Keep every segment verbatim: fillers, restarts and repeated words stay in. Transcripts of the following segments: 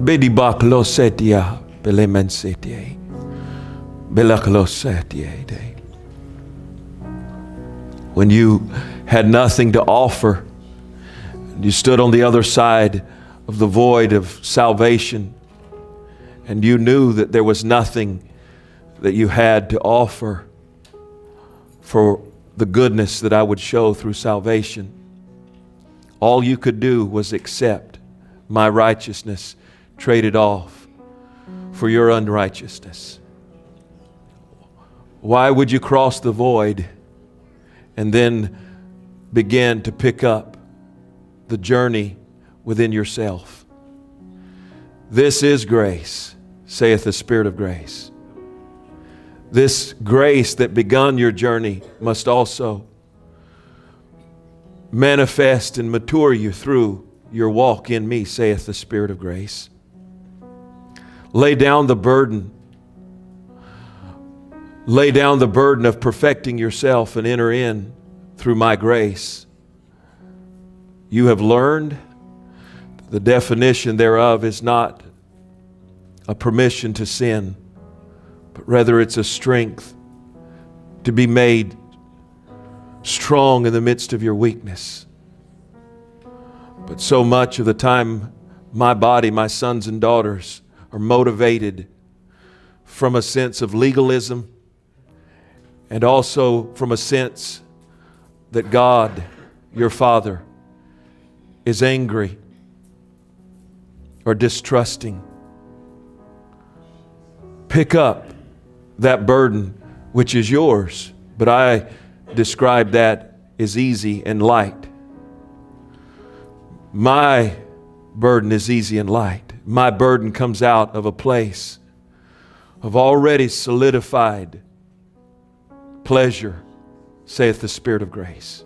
Bedibaklosetia belemensetia. Belaklosetia. When you had nothing to offer, you stood on the other side of the void of salvation, and you knew that there was nothing that you had to offer for the goodness that I would show through salvation. All you could do was accept my righteousness traded off for your unrighteousness. Why would you cross the void and then begin to pick up the journey within yourself? This is grace, saith the Spirit of grace. This grace that begun your journey must also manifest and mature you through your walk in me, saith the Spirit of grace. Lay down the burden. Lay down the burden of perfecting yourself and enter in through my grace. You have learned the definition thereof is not a permission to sin, but rather it's a strength to be made strong in the midst of your weakness. But so much of the time, my body, my sons and daughters, are motivated from a sense of legalism and also from a sense that God, your Father, is angry or distrusting. Pick up that burden which is yours, but I describe that as easy and light. My burden is easy and light. My burden comes out of a place of already solidified pleasure, saith the Spirit of grace.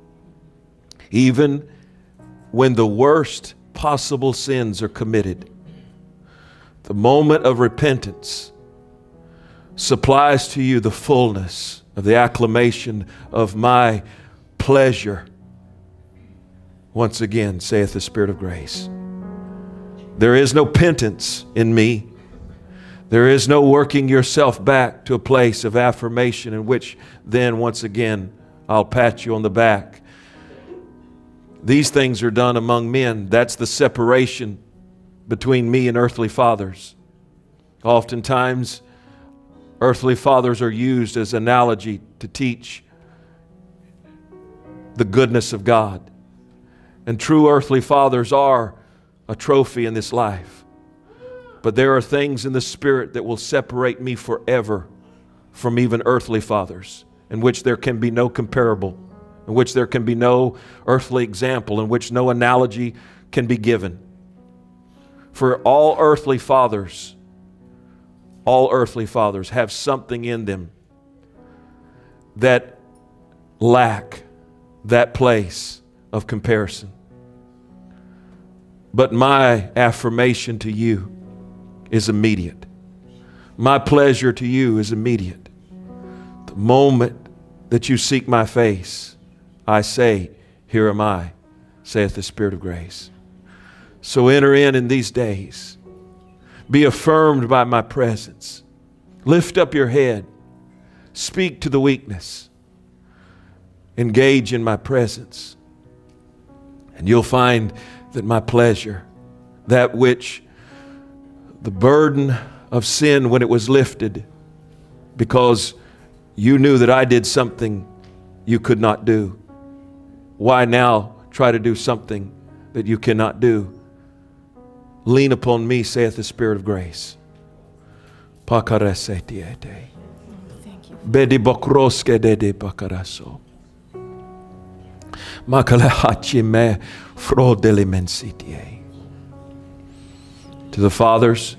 Even when the worst possible sins are committed, the moment of repentance supplies to you the fullness of the acclamation of my pleasure. Once again, saith the Spirit of grace. There is no penance in me. There is no working yourself back to a place of affirmation in which then once again I'll pat you on the back. These things are done among men. That's the separation between me and earthly fathers. Oftentimes, earthly fathers are used as analogy to teach the goodness of God. And true earthly fathers are a trophy in this life. But there are things in the Spirit that will separate me forever from even earthly fathers, in which there can be no comparable, in which there can be no earthly example, in which no analogy can be given. For all earthly fathers, all earthly fathers have something in them that lack that place of comparison. But my affirmation to you is immediate. My pleasure to you is immediate. The moment that you seek my face, I say, here am I, saith the Spirit of grace. So enter in in these days. Be affirmed by my presence. Lift up your head. Speak to the weakness. Engage in my presence. And you'll find that my pleasure, that which the burden of sin when it was lifted, because you knew that I did something you could not do. Why now try to do something that you cannot do? Lean upon me, saith the Spirit of grace. Thank you. To the fathers,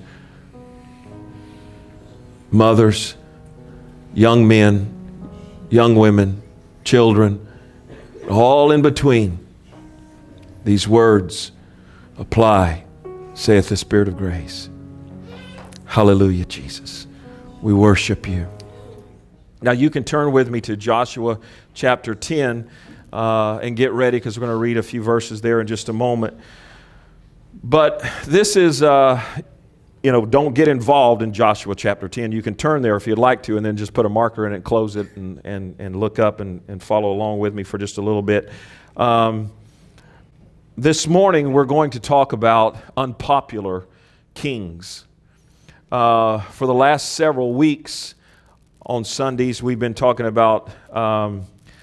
mothers, young men, young women, children, all in between, these words apply, saith the Spirit of grace. Hallelujah, Jesus. We worship you. Now you can turn with me to Joshua chapter ten uh, and get ready, because we're going to read a few verses there in just a moment. But this is, uh, you know, don't get involved in Joshua chapter ten. You can turn there if you'd like to, and then just put a marker in it, close it, and, and, and look up and, and follow along with me for just a little bit. Um, this morning, we're going to talk about unpopular kings. Uh, for the last several weeks on Sundays, we've been talking about um,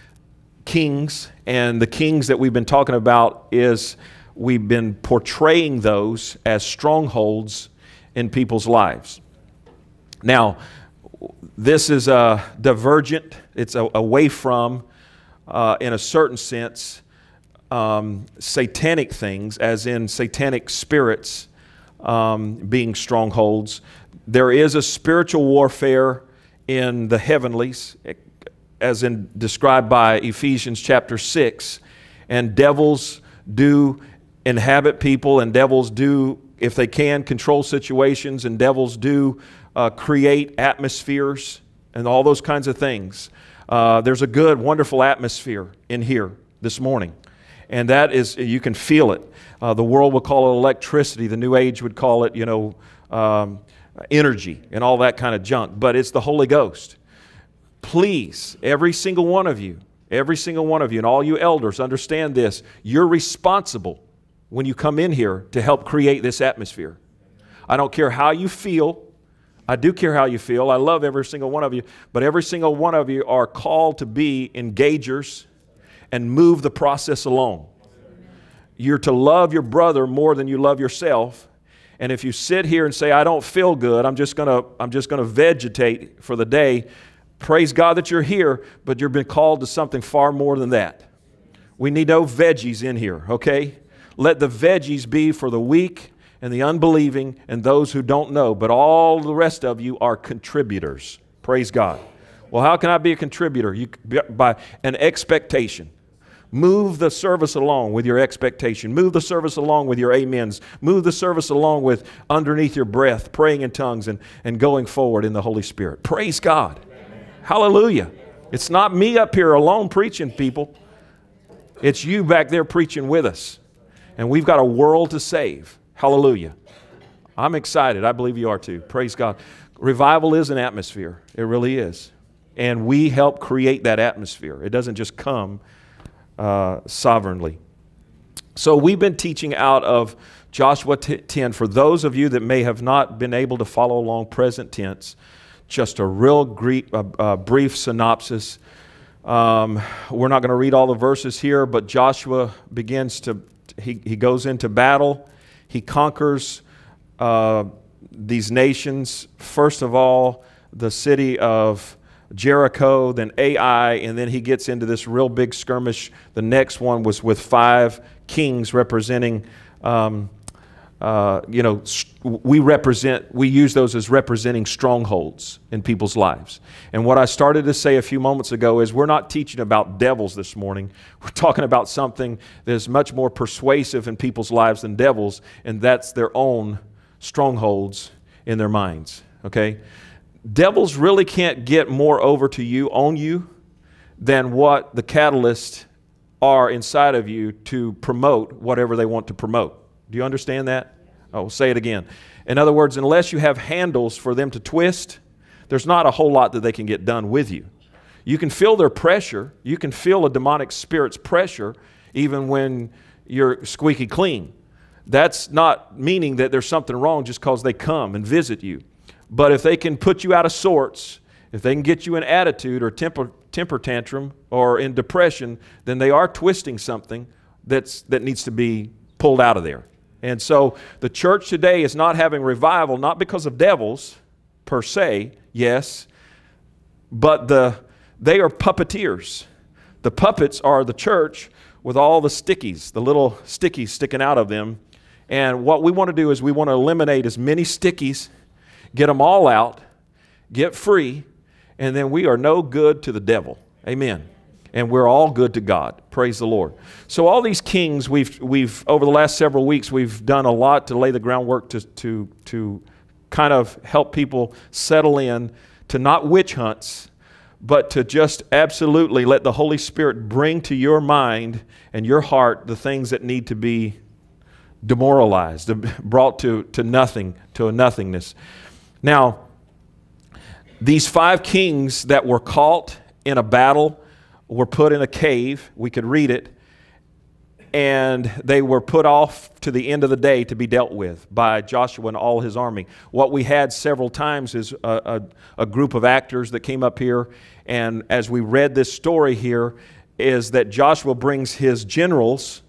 kings, and the kings that we've been talking about is we've been portraying those as strongholds in people's lives. Now, this is a divergent, it's a, away from, uh, in a certain sense, um, satanic things, as in satanic spirits um, being strongholds. There is a spiritual warfare in the heavenlies, as in described by Ephesians chapter six, and devils do inhabit people, and devils do, if they can, control situations, and devils do uh, create atmospheres and all those kinds of things. Uh, there's a good, wonderful atmosphere in here this morning, and that is, you can feel it. Uh, the world would call it electricity. The New Age would call it, you know, um, energy and all that kind of junk, but it's the Holy Ghost. Please, every single one of you, every single one of you, and all you elders, understand this. You're responsible when you come in here to help create this atmosphere. I don't care how you feel. I do care how you feel. I love every single one of you, but every single one of you are called to be engagers and move the process along. You're to love your brother more than you love yourself. And if you sit here and say, I don't feel good, I'm just gonna, I'm just gonna vegetate for the day, praise God that you're here, but you've been called to something far more than that. We need no veggies in here, okay? Let the veggies be for the weak and the unbelieving and those who don't know, but all the rest of you are contributors. Praise God. Well, how can I be a contributor? You, by an expectation. Move the service along with your expectation. Move the service along with your amens. Move the service along with underneath your breath, praying in tongues and, and going forward in the Holy Spirit. Praise God. Amen. Hallelujah. It's not me up here alone preaching, people. It's you back there preaching with us. And we've got a world to save. Hallelujah. I'm excited. I believe you are too. Praise God. Revival is an atmosphere. It really is. And we help create that atmosphere. It doesn't just come Uh, sovereignly. So we've been teaching out of Joshua ten. For those of you that may have not been able to follow along present tense, just a real brief, uh, uh, brief synopsis. Um, we're not going to read all the verses here, but Joshua begins to, he, he goes into battle. He conquers uh, these nations. First of all, the city of Jericho, then Ai, and then he gets into this real big skirmish. The next one was with five kings representing, um, uh, you know, we represent, we use those as representing strongholds in people's lives. And what I started to say a few moments ago is we're not teaching about devils this morning. We're talking about something that is much more persuasive in people's lives than devils, and that's their own strongholds in their minds, okay? Devils really can't get more over to you, on you, than what the catalysts are inside of you to promote whatever they want to promote. Do you understand that? I'll say it again. In other words, unless you have handles for them to twist, there's not a whole lot that they can get done with you. You can feel their pressure. You can feel a demonic spirit's pressure even when you're squeaky clean. That's not meaning that there's something wrong just because they come and visit you. But if they can put you out of sorts, if they can get you in attitude or temper, temper tantrum or in depression, then they are twisting something that's, that needs to be pulled out of there. And so the church today is not having revival, not because of devils per se, yes, but the, they are puppeteers. The puppets are the church with all the stickies, the little stickies sticking out of them. And what we want to do is we want to eliminate as many stickies, get them all out, get free, and then we are no good to the devil. Amen. And we're all good to God. Praise the Lord. So all these kings, we've, we've over the last several weeks, we've done a lot to lay the groundwork to, to, to kind of help people settle in to not witch hunts, but to just absolutely let the Holy Spirit bring to your mind and your heart the things that need to be demoralized, brought to, to nothing, to a nothingness. Now, these five kings that were caught in a battle were put in a cave. We could read it. And they were put off to the end of the day to be dealt with by Joshua and all his army. What we had several times is a, a, a group of actors that came up here. And as we read this story here, is that Joshua brings his generals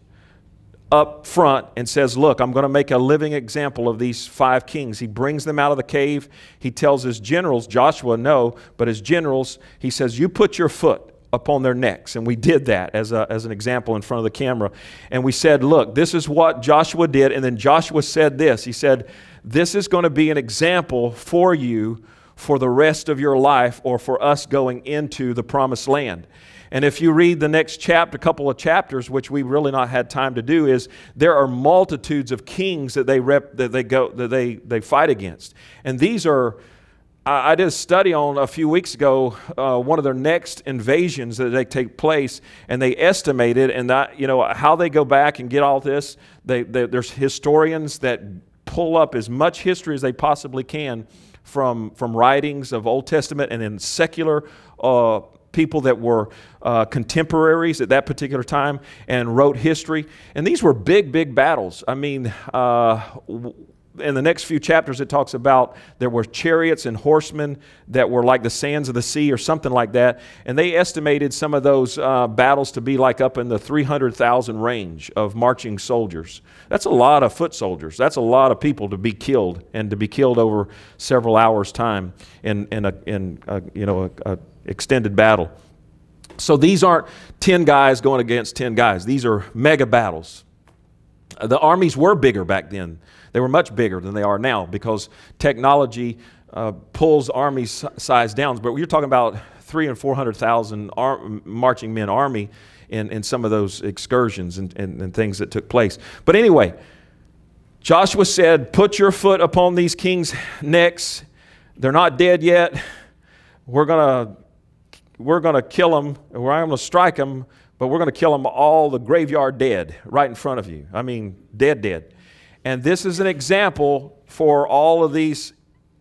up front and says, look, I'm going to make a living example of these five kings. He brings them out of the cave. He tells his generals, Joshua, no, but his generals, he says, you put your foot upon their necks. And we did that as, a, as an example in front of the camera. And we said, look, this is what Joshua did. And then Joshua said this. He said, this is going to be an example for you for the rest of your life, or for us going into the promised land. And if you read the next chapter, a couple of chapters, which we really not had time to do, is there are multitudes of kings that they rep, that they go that they they fight against. And these are, I did a study on a few weeks ago, uh, one of their next invasions that they take place, and they estimated, and that, you know, how they go back and get all this. They, they there's historians that pull up as much history as they possibly can from from writings of Old Testament and then secular uh, people that were uh, contemporaries at that particular time and wrote history. And these were big, big battles. I mean, uh, in the next few chapters, it talks about there were chariots and horsemen that were like the sands of the sea or something like that. And they estimated some of those uh, battles to be like up in the three hundred thousand range of marching soldiers. That's a lot of foot soldiers. That's a lot of people to be killed, and to be killed over several hours' time in, in, a, in a, you know, a, a extended battle. So these aren't ten guys going against ten guys. These are mega battles. The armies were bigger back then. They were much bigger than they are now, because technology uh, pulls army size down. But you're talking about three and four hundred thousand marching men army in, in some of those excursions and, and, and things that took place. But anyway, Joshua said, put your foot upon these kings' necks. They're not dead yet. We're gonna we're gonna kill them. We're not gonna strike them, but we're gonna kill them all, the graveyard dead, right in front of you. I mean, dead, dead. And this is an example for all of these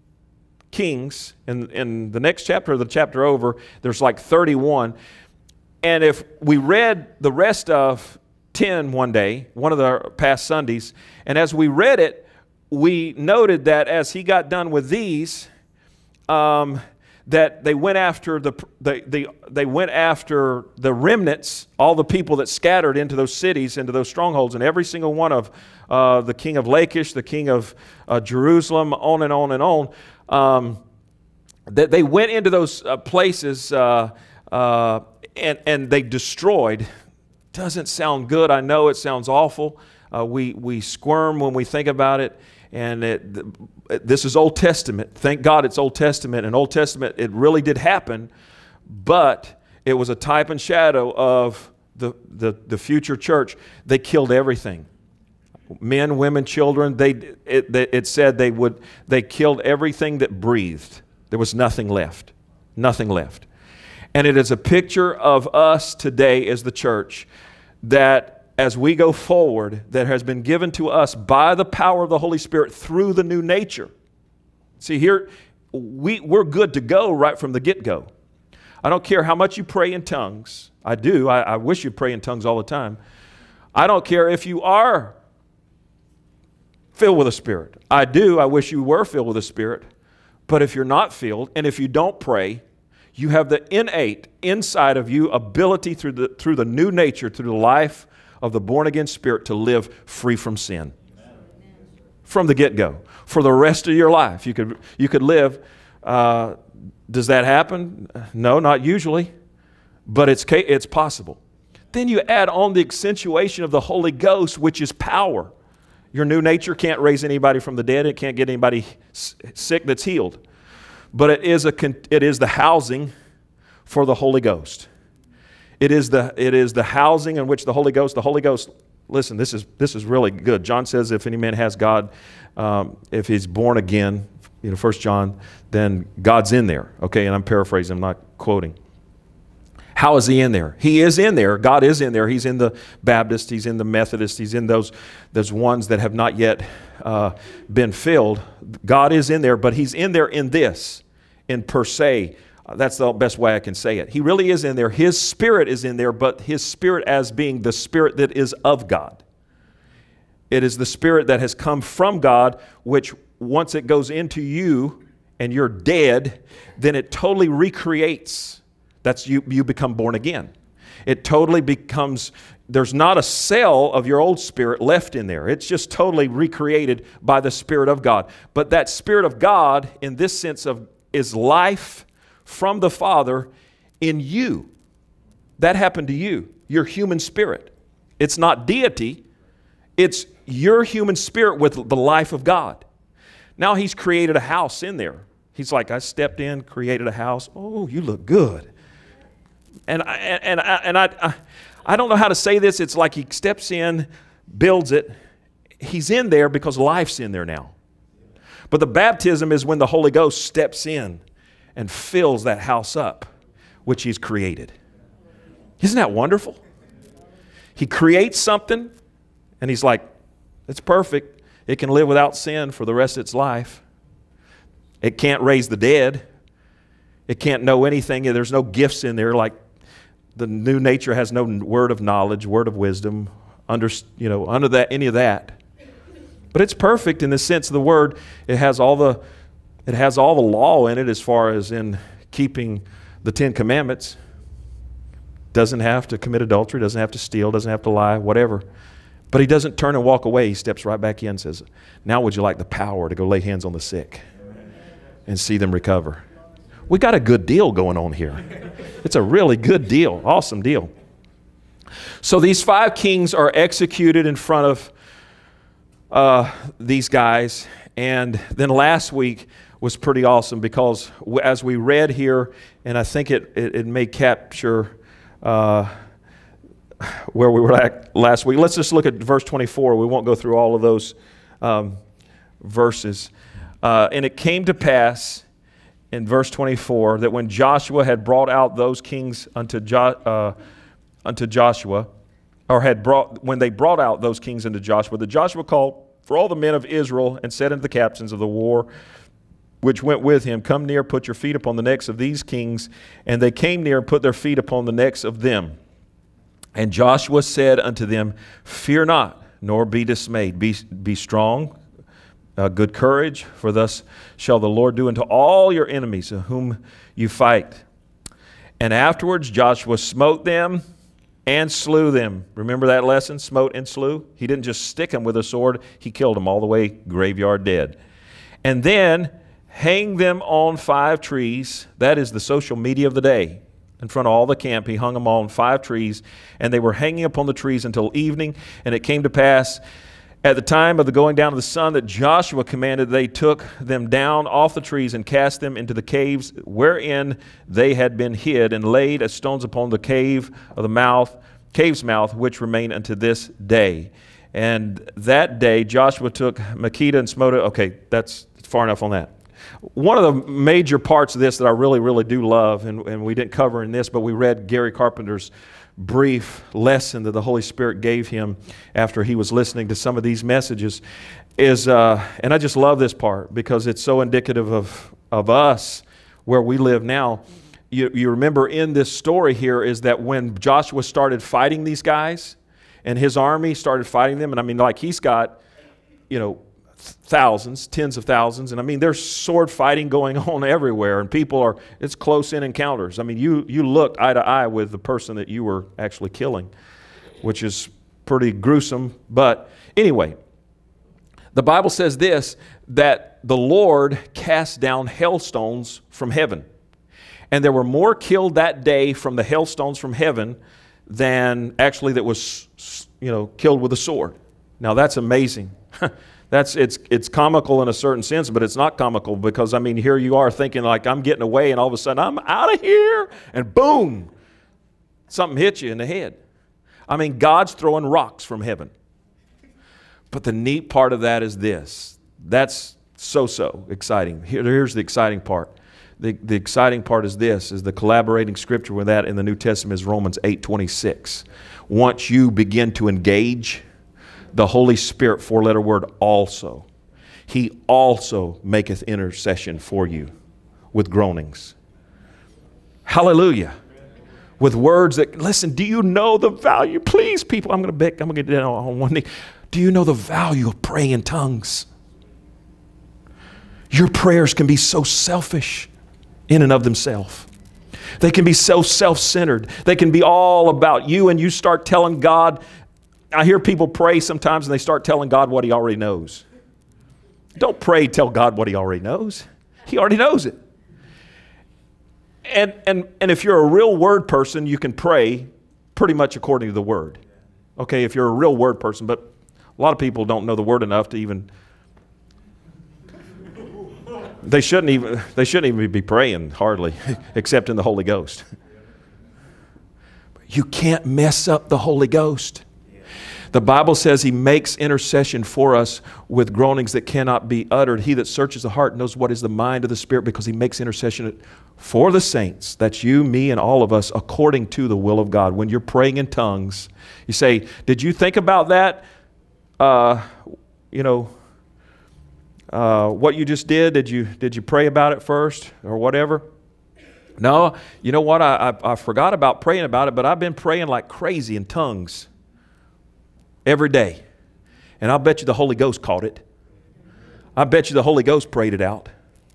kings. In, in the next chapter, or the chapter over, there's like thirty-one. And if we read the rest of ten one day, one of the past Sundays, and as we read it, we noted that as he got done with these, um, that they went after the they, they they went after the remnants, all the people that scattered into those cities, into those strongholds, and every single one of uh, the king of Lachish, the king of uh, Jerusalem, on and on and on. Um, that they went into those uh, places uh, uh, and and they destroyed. Doesn't sound good. I know it sounds awful. Uh, we we squirm when we think about it. And it, this is Old Testament. Thank God it's Old Testament. And Old Testament, it really did happen, but it was a type and shadow of the, the, the future church. They killed everything. Men, women, children. They, it, it said they would. They killed everything that breathed. There was nothing left. Nothing left. And it is a picture of us today as the church, that as we go forward, that has been given to us by the power of the Holy Spirit through the new nature. See, here, we, we're good to go right from the get-go. I don't care how much you pray in tongues. I do. I, I wish you'd pray in tongues all the time. I don't care if you are filled with the Spirit. I do. I wish you were filled with the Spirit. But if you're not filled, and if you don't pray, you have the innate, inside of you, ability through the, through the new nature, through the life of the born-again spirit, to live free from sin. Amen. From the get-go. For the rest of your life, you could, you could live. Uh, does that happen? No, not usually. But it's, it's possible. Then you add on the accentuation of the Holy Ghost, which is power. Your new nature can't raise anybody from the dead. It can't get anybody sick that's healed. But it is, a, it is the housing for the Holy Ghost. It is the it is the housing in which the Holy Ghost, the Holy Ghost, listen, this is this is really good. John says if any man has God, um, if he's born again, you know, First John, then God's in there. Okay, and I'm paraphrasing, I'm not quoting. How is he in there? He is in there. God is in there. He's in the Baptist. He's in the Methodist. He's in those, those ones that have not yet uh, been filled. God is in there, but he's in there in this, in per se. Uh, that's the best way I can say it. He really is in there. His spirit is in there, but his spirit as being the spirit that is of God. It is the spirit that has come from God, which once it goes into you and you're dead, then it totally recreates. That's you, you become born again. It totally becomes, there's not a cell of your old spirit left in there. It's just totally recreated by the Spirit of God. But that Spirit of God, in this sense of, is life from the Father in you. That happened to you, your human spirit. It's not deity. It's your human spirit with the life of God. Now he's created a house in there. He's like, I stepped in, created a house. Oh, you look good. And I, and I, and I, I, I don't know how to say this. It's like he steps in, builds it. He's in there because life's in there now. But the baptism is when the Holy Ghost steps in and fills that house up, which he's created. Isn't that wonderful? He creates something, and he's like, it's perfect. It can live without sin for the rest of its life. It can't raise the dead. It can't know anything. There's no gifts in there. Like the new nature has no word of knowledge, word of wisdom, under, you know, under that, any of that. But it's perfect in the sense of the word. It has all the, it has all the law in it as far as in keeping the Ten Commandments. Doesn't have to commit adultery, doesn't have to steal, doesn't have to lie, whatever. But he doesn't turn and walk away. He steps right back in and says, now would you like the power to go lay hands on the sick and see them recover? We got a good deal going on here. It's a really good deal, awesome deal. So these five kings are executed in front of uh, these guys. And then last week was pretty awesome because as we read here, and I think it, it, it may capture uh, where we were at last week. Let's just look at verse twenty-four. We won't go through all of those um, verses. Uh, and it came to pass in verse twenty-four that when Joshua had brought out those kings unto, jo uh, unto Joshua, or had brought, when they brought out those kings unto Joshua, that Joshua called for all the men of Israel and said unto the captains of the war which went with him, come near, put your feet upon the necks of these kings. And they came near and put their feet upon the necks of them. And Joshua said unto them, fear not, nor be dismayed. Be, be strong, uh, good courage, for thus shall the Lord do unto all your enemies whom you fight. And afterwards Joshua smote them and slew them. Remember that lesson, smote and slew? He didn't just stick them with a sword. He killed them all the way graveyard dead. And then hang them on five trees. That is the social media of the day. In front of all the camp, he hung them on five trees, and they were hanging upon the trees until evening. And it came to pass at the time of the going down of the sun that Joshua commanded, they took them down off the trees and cast them into the caves wherein they had been hid, and laid as stones upon the cave of the mouth, cave's mouth, which remain unto this day. And that day Joshua took Makkedah and smote it. Okay, that's far enough on that. One of the major parts of this that I really, really do love, and, and we didn't cover in this, but we read Gary Carpenter's brief lesson that the Holy Spirit gave him after he was listening to some of these messages, is, uh, and I just love this part because it's so indicative of, of us where we live now. You, you remember in this story here is that when Joshua started fighting these guys and his army started fighting them, and I mean, like he's got, you know, thousands, tens of thousands. And I mean, there's sword fighting going on everywhere, and people are, it's close in encounters. I mean, you, you looked eye to eye with the person that you were actually killing, which is pretty gruesome. But anyway, the Bible says this, that the Lord cast down hailstones from heaven. And there were more killed that day from the hailstones from heaven than actually that was, you know, killed with a sword. Now that's amazing. That's, it's, it's comical in a certain sense, but it's not comical because, I mean, here you are thinking like I'm getting away and all of a sudden I'm out of here and boom, something hits you in the head. I mean, God's throwing rocks from heaven. But the neat part of that is this. That's so, so exciting. Here, here's the exciting part. the, the exciting part is this, is the collaborating scripture with that in the New Testament is Romans eight twenty-six. Once you begin to engage the Holy Spirit, four-letter word, also, He also maketh intercession for you with groanings. Hallelujah. With words that, listen, do you know the value? Please, people, I'm going to beg, I'm going to get down on one knee. Do you know the value of praying in tongues? Your prayers can be so selfish in and of themselves. They can be so self-centered. They can be all about you, and you start telling God. I hear people pray sometimes and they start telling God what He already knows. Don't pray, tell God what He already knows. He already knows it. And, and, and if you're a real word person, you can pray pretty much according to the word. Okay, if you're a real word person, but a lot of people don't know the word enough to even, they shouldn't even, they shouldn't even be praying hardly, except in the Holy Ghost. You can't mess up the Holy Ghost. The Bible says He makes intercession for us with groanings that cannot be uttered. He that searches the heart knows what is the mind of the Spirit, because He makes intercession for the saints. That's you, me, and all of us, according to the will of God. When you're praying in tongues, you say, did you think about that? Uh, you know, uh, what you just did, did you, did you pray about it first or whatever? No, you know what? I, I, I forgot about praying about it, but I've been praying like crazy in tongues every day. And I'll bet you the Holy Ghost caught it. I bet you the Holy Ghost prayed it out.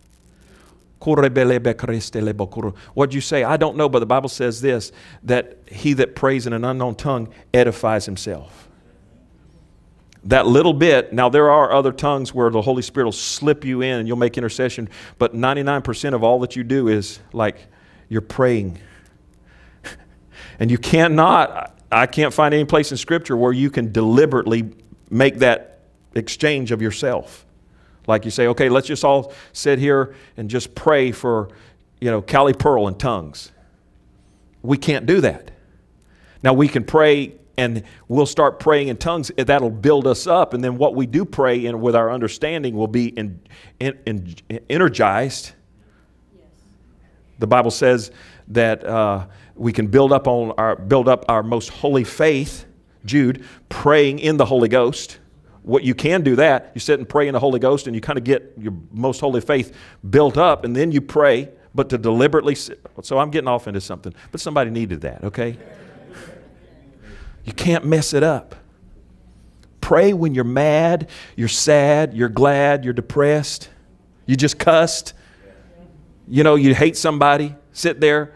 What'd you say? I don't know, but the Bible says this, that he that prays in an unknown tongue edifies himself. That little bit, now there are other tongues where the Holy Spirit will slip you in and you'll make intercession, but ninety-nine percent of all that you do is like you're praying. And you cannot, I can't find any place in Scripture where you can deliberately make that exchange of yourself. Like you say, okay, let's just all sit here and just pray for, you know, Callie Pearl in tongues. We can't do that. Now we can pray and we'll start praying in tongues. That'll build us up. And then what we do pray and with our understanding will be in, in, in, energized. Yes. The Bible says that uh, we can build up on our build up our most holy faith, Jude, praying in the Holy Ghost. What you can do that, you sit and pray in the Holy Ghost and you kind of get your most holy faith built up and then you pray, but to deliberately sit. So I'm getting off into something, but somebody needed that, okay? You can't mess it up. Pray when you're mad, you're sad, you're glad, you're depressed, you just cussed, you know, you hate somebody, sit there.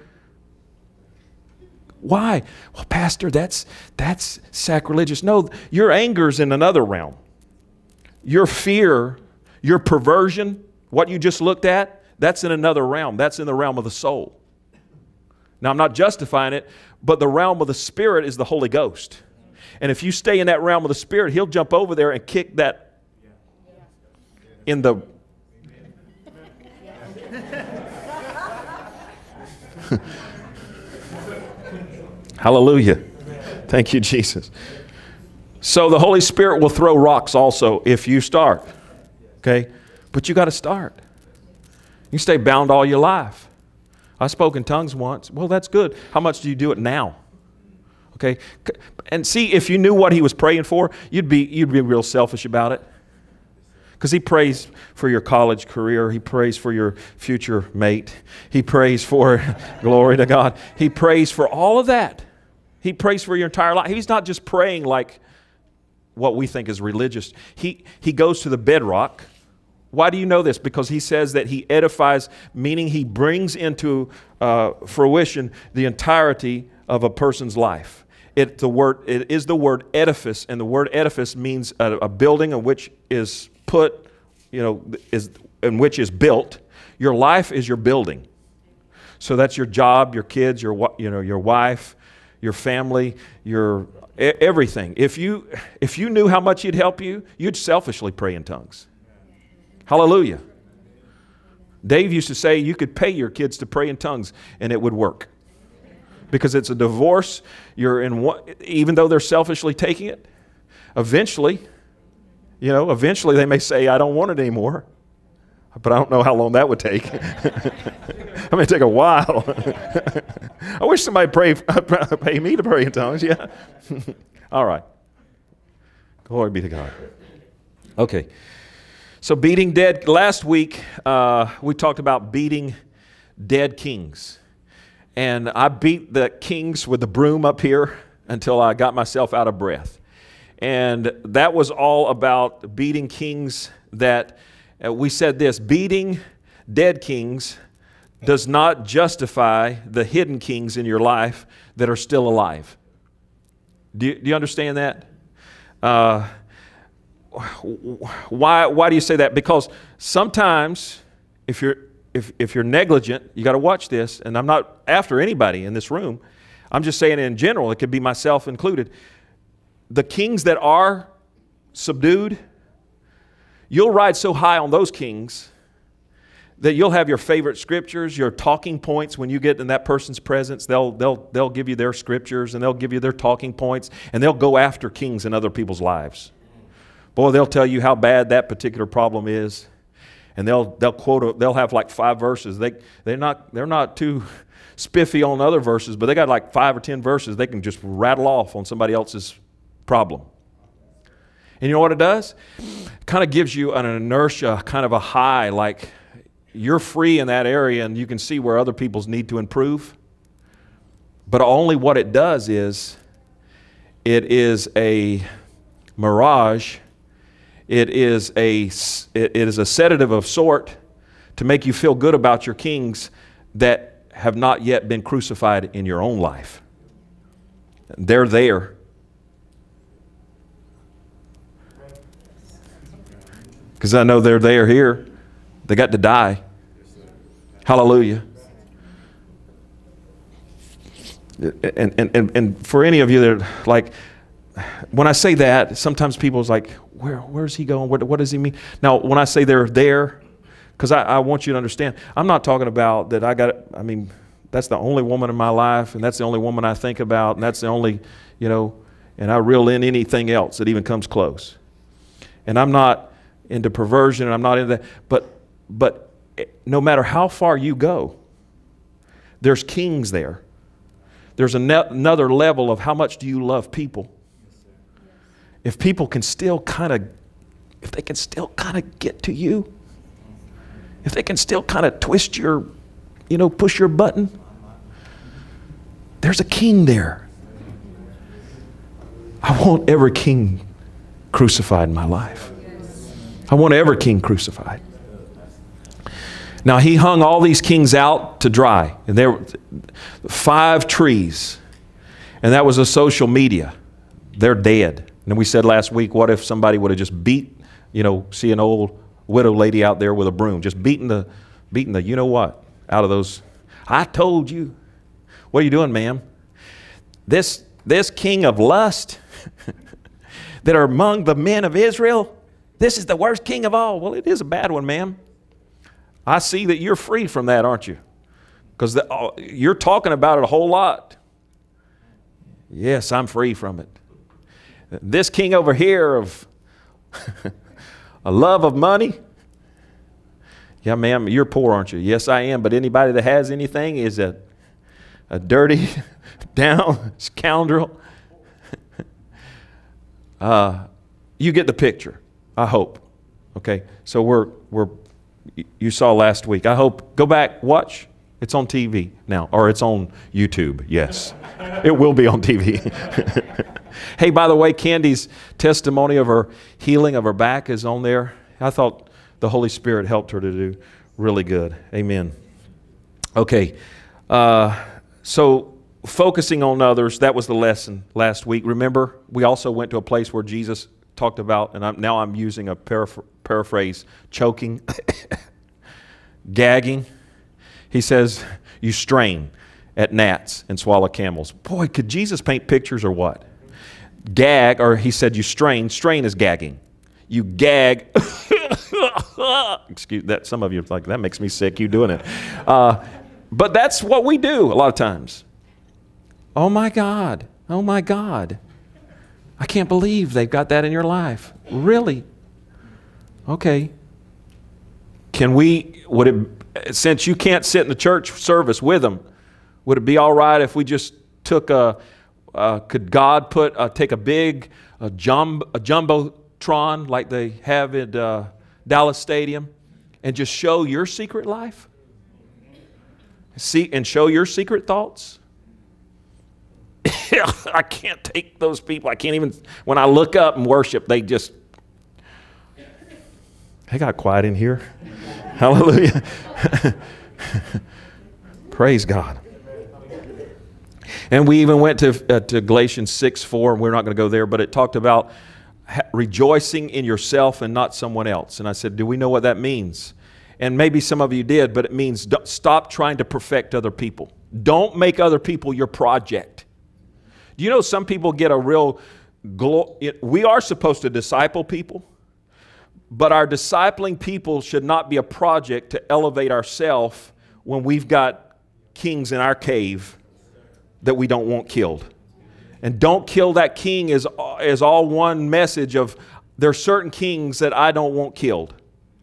Why? Well, Pastor, that's, that's sacrilegious. No, your anger's in another realm. Your fear, your perversion, what you just looked at, that's in another realm. That's in the realm of the soul. Now, I'm not justifying it, but the realm of the Spirit is the Holy Ghost. And if you stay in that realm of the Spirit, He'll jump over there and kick that in the... Hallelujah. Thank you, Jesus. So the Holy Spirit will throw rocks also if you start. Okay? But you got to start. You stay bound all your life. I spoke in tongues once. Well, that's good. How much do you do it now? Okay? And see, if you knew what he was praying for, you'd be, you'd be real selfish about it. Because he prays for your college career. He prays for your future mate. He prays for, glory to God. He prays for all of that. He prays for your entire life. He's not just praying like what we think is religious. He, he goes to the bedrock. Why do you know this? Because he says that he edifies, meaning he brings into uh, fruition the entirety of a person's life. It, the word, it is the word edifice, and the word edifice means a, a building in which is put, you know, is in which is built. Your life is your building. So that's your job, your kids, your you know, your wife, your family, your everything. If you if you knew how much he'd help you, you'd selfishly pray in tongues. Hallelujah. Dave used to say you could pay your kids to pray in tongues and it would work. Because it's a divorce, you're in one, even though they're selfishly taking it, eventually, you know, eventually they may say, I don't want it anymore. but I don't know how long that would take. It may take a while. I wish somebody pray, pay me to pray in tongues. Yeah. All right. Glory be to God. Okay. So beating dead. Last week, uh, we talked about beating dead kings. And I beat the kings with the broom up here until I got myself out of breath. And that was all about beating kings that, uh, we said this, beating dead kings does not justify the hidden kings in your life that are still alive. Do you, do you understand that? Uh, why, why do you say that? Because sometimes if you're, if, if you're negligent, you got to watch this, and I'm not after anybody in this room. I'm just saying in general, it could be myself included. The kings that are subdued, you'll ride so high on those kings that you'll have your favorite scriptures, your talking points when you get in that person's presence. They'll, they'll, they'll give you their scriptures and they'll give you their talking points, and they'll go after kings in other people's lives. Boy, they'll tell you how bad that particular problem is, and they'll, they'll quote, a, they'll have like five verses. They, they're not, they're not too spiffy on other verses, but they got like five or ten verses they can just rattle off on somebody else's problem. And you know what it does? It kind of gives you an inertia, kind of a high, like you're free in that area and you can see where other people's need to improve. But only what it does is it is a mirage. It is a, it is a sedative of sort to make you feel good about your kings that have not yet been crucified in your own life. They're there. Because I know they're there here. They got to die. Hallelujah. And, and, and, and for any of you that are like, when I say that, sometimes people's like, Where, where's he going? What, what does he mean? Now, when I say they're there, because I, I want you to understand, I'm not talking about that I got, I mean, that's the only woman in my life, and that's the only woman I think about, and that's the only, you know, and I reel in anything else that even comes close. And I'm not into perversion, and I'm not into that, but, but no matter how far you go, there's kings there. There's another level of how much do you love people. If people can still kind of, if they can still kind of get to you, if they can still kind of twist your, you know, push your button, there's a king there. I want every king crucified in my life. I want every king crucified. Now he hung all these kings out to dry, and there were five trees, and that was a social media. They're dead. And we said last week, what if somebody would have just beat, you know, see an old widow lady out there with a broom, just beating the, beating the, you know what, out of those. I told you. What are you doing, ma'am? This, this king of lust that are among the men of Israel, this is the worst king of all. Well, it is a bad one, ma'am. I see that you're free from that, aren't you? Because you're talking about it a whole lot. Yes, I'm free from it. This king over here of a love of money. Yeah, ma'am, you're poor, aren't you? Yes, I am. But anybody that has anything is a, a dirty, down scoundrel. uh, you get the picture, I hope. Okay, so we're, we're, you saw last week. I hope, go back, watch. It's on T V now, or it's on YouTube, yes. It will be on T V. Hey, by the way, Candy's testimony of her healing of her back is on there. I thought the Holy Spirit helped her to do really good. Amen. Okay, uh, so focusing on others, that was the lesson last week. Remember, we also went to a place where Jesus talked about, and I'm, now I'm using a paraphr paraphrase, choking, gagging. He says, you strain at gnats and swallow camels. Boy, could Jesus paint pictures or what? Gag, or he said you strain. Strain is gagging. You gag. Excuse that. Some of you are like, that makes me sick, you doing it. Uh, but that's what we do a lot of times. Oh my God. Oh my God. I can't believe they've got that in your life. Really? Okay. Can we, would it, since you can't sit in the church service with them, would it be all right if we just took a, uh, could God put, uh, take a big a jumbo, a jumbotron like they have at uh, Dallas Stadium and just show your secret life? See, and show your secret thoughts? I can't take those people. I can't even, when I look up and worship, they just, they got quiet in here. Hallelujah. Praise God. And we even went to, uh, to Galatians six four, and we're not going to go there, but it talked about ha- rejoicing in yourself and not someone else. And I said, do we know what that means? And maybe some of you did, but it means don't, stop trying to perfect other people. Don't make other people your project. Do you know some people get a real, glo- we are supposed to disciple people, but our discipling people should not be a project to elevate ourselves when we've got kings in our cave that we don't want killed. And don't kill that king is, is all one message of there are certain kings that I don't want killed.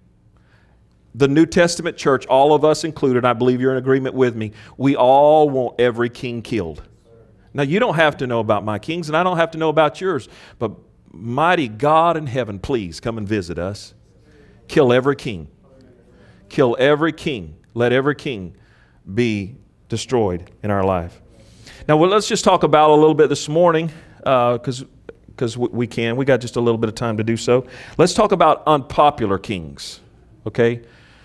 The New Testament church, all of us included, I believe you're in agreement with me, we all want every king killed. Now you don't have to know about my kings and I don't have to know about yours, but mighty God in heaven, please come and visit us. Kill every king. Kill every king. Let every king be destroyed in our life. Now, well, let's just talk about a little bit this morning, because uh, because we can. We got just a little bit of time to do so. Let's talk about unpopular kings, okay?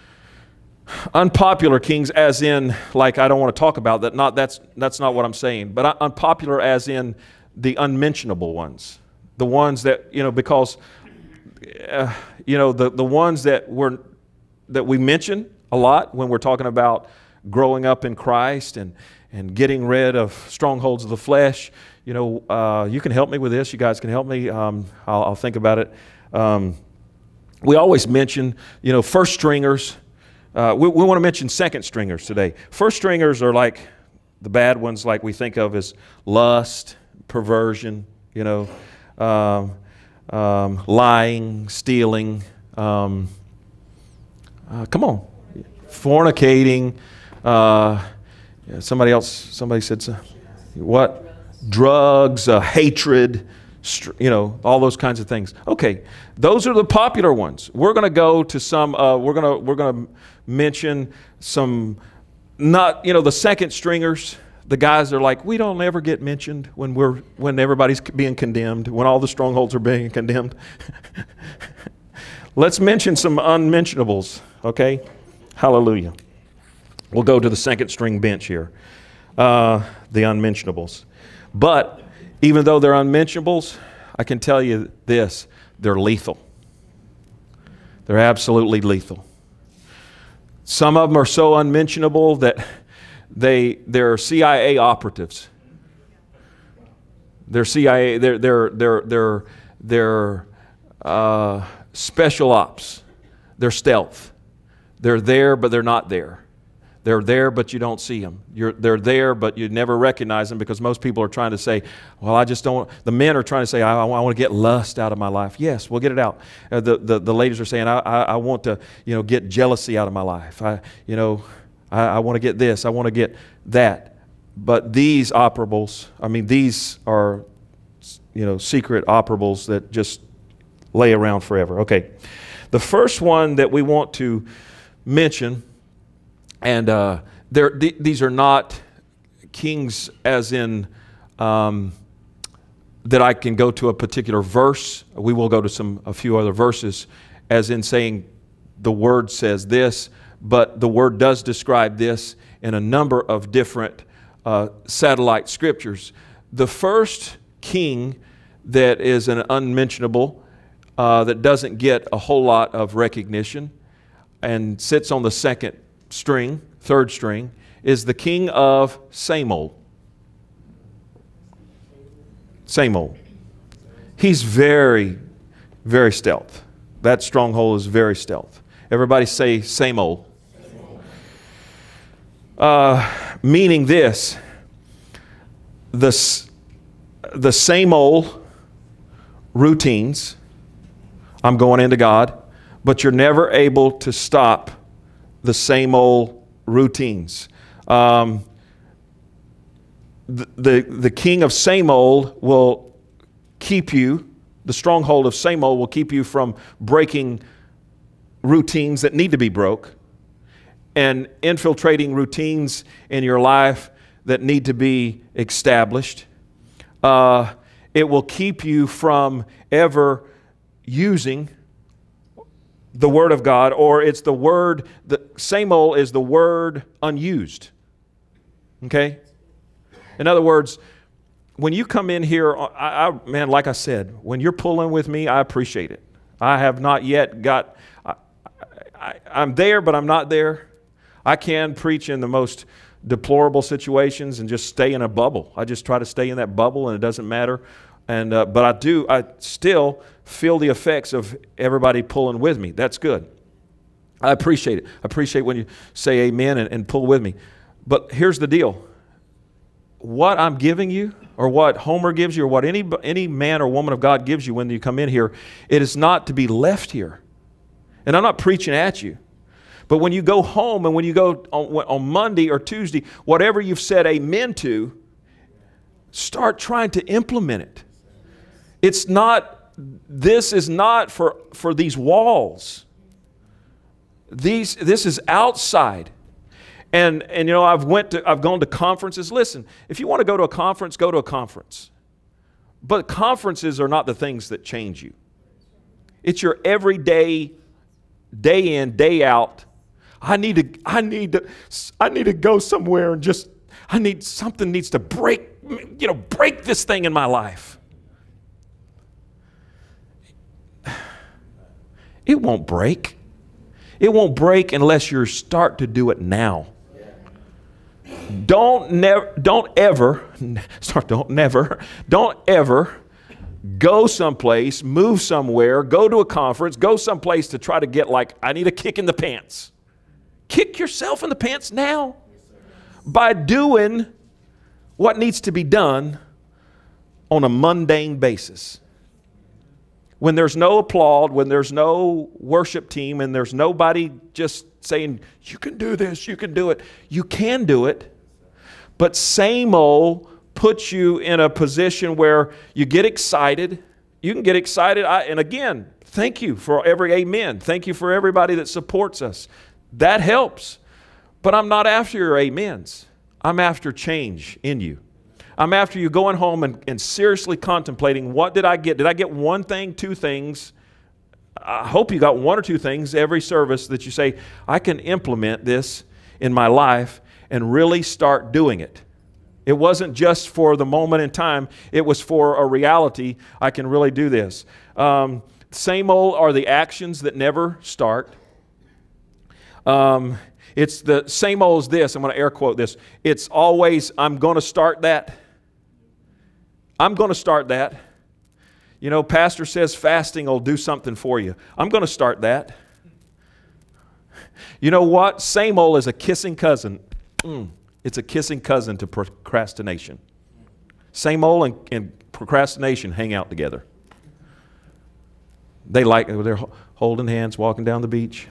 Unpopular kings as in, like, I don't want to talk about that. Not that's that's not what I'm saying. But unpopular as in the unmentionable ones. The ones that, you know, because, uh, you know, the, the ones that we're, that we mention a lot when we're talking about growing up in Christ and, and getting rid of strongholds of the flesh. You know, uh, you can help me with this. You guys can help me. Um, I'll, I'll think about it. Um, we always mention, you know, first stringers. Uh, we, we want to mention second stringers today. First stringers are like the bad ones, like we think of as lust, perversion, you know, um, um, lying, stealing, um, uh, come on, fornicating. Uh, yeah, somebody else, somebody said, so, what? Drugs, uh, hatred, you know, all those kinds of things. Okay, those are the popular ones. We're going to go to some. Uh, we're going to we're going to mention some, not you know, the second stringers. The guys that are like, we don't ever get mentioned when we're when everybody's being condemned, when all the strongholds are being condemned. Let's mention some unmentionables. Okay, hallelujah. We'll go to the second string bench here, uh, the unmentionables. But even though they're unmentionables, I can tell you this, they're lethal. They're absolutely lethal. Some of them are so unmentionable that they, they're C I A operatives. They're C I A, they're, they're, they're, they're, they're uh, special ops. They're stealth. They're there, but they're not there. They're there, but you don't see them. You're, they're there, but you never recognize them because most people are trying to say, well, I just don't, the men are trying to say, I, I want to get lust out of my life. Yes, we'll get it out. Uh, the, the, the ladies are saying, I, I, I want to, you know, get jealousy out of my life. I, you know, I, I want to get this. I want to get that. But these operables, I mean, these are, you know, secret operables that just lay around forever. Okay. The first one that we want to mention, and uh, th these are not kings as in um, that I can go to a particular verse. We will go to some a few other verses as in saying the word says this, but the word does describe this in a number of different uh, satellite scriptures. The first king that is an unmentionable, uh, that doesn't get a whole lot of recognition and sits on the second string, third string, is the king of same old. Same old. He's very, very stealth. That stronghold is very stealth. Everybody say same old. Same old. Uh, meaning this, the, the same old routines. I'm going into God, but you're never able to stop the same old routines. Um, the, the, the king of same old will keep you, the stronghold of same old will keep you from breaking routines that need to be broke and infiltrating routines in your life that need to be established. Uh, it will keep you from ever using the Word of God, or it's the word, the same old is the word unused. Okay? In other words, when you come in here, I, I, man, like I said, when you're pulling with me, I appreciate it. I have not yet got, I, I, I'm there, but I'm not there. I can preach in the most deplorable situations and just stay in a bubble. I just try to stay in that bubble, and it doesn't matter. And uh, but I do, I still feel the effects of everybody pulling with me. That's good. I appreciate it. I appreciate when you say amen and, and pull with me. But here's the deal. What I'm giving you, or what Homer gives you, or what any, any man or woman of God gives you when you come in here, it is not to be left here. And I'm not preaching at you. But when you go home and when you go on, on Monday or Tuesday, whatever you've said amen to, start trying to implement it. It's not, this is not for, for these walls. These, this is outside. And, and you know, I've went to, I've gone to conferences. Listen, if you want to go to a conference, go to a conference. But conferences are not the things that change you. It's your everyday, day in, day out. I need to, I need to, I need to go somewhere and just, I need, something needs to break, you know, break this thing in my life. It won't break. It won't break unless you start to do it now. Don't never, don't ever, sorry, don't never, don't ever go someplace, move somewhere, go to a conference, go someplace to try to get like, I need a kick in the pants. Kick yourself in the pants now by doing what needs to be done on a mundane basis. When there's no applaud, when there's no worship team, and there's nobody just saying, you can do this, you can do it. You can do it, but same old puts you in a position where you get excited. You can get excited. I, and again, thank you for every amen. Thank you for everybody that supports us. That helps. But I'm not after your amens. I'm after change in you. I'm after you going home and, and seriously contemplating, what did I get? Did I get one thing, two things? I hope you got one or two things every service that you say, I can implement this in my life and really start doing it. It wasn't just for the moment in time. It was for a reality. I can really do this. Um, same old are the actions that never start. Um, it's the same old as this. I'm going to air quote this. It's always, I'm going to start that. I'm going to start that. You know, pastor says fasting will do something for you. I'm going to start that. You know what? Same old as a kissing cousin. Mm, it's a kissing cousin to procrastination. Same old and, and procrastination hang out together. They like, they're holding hands, walking down the beach.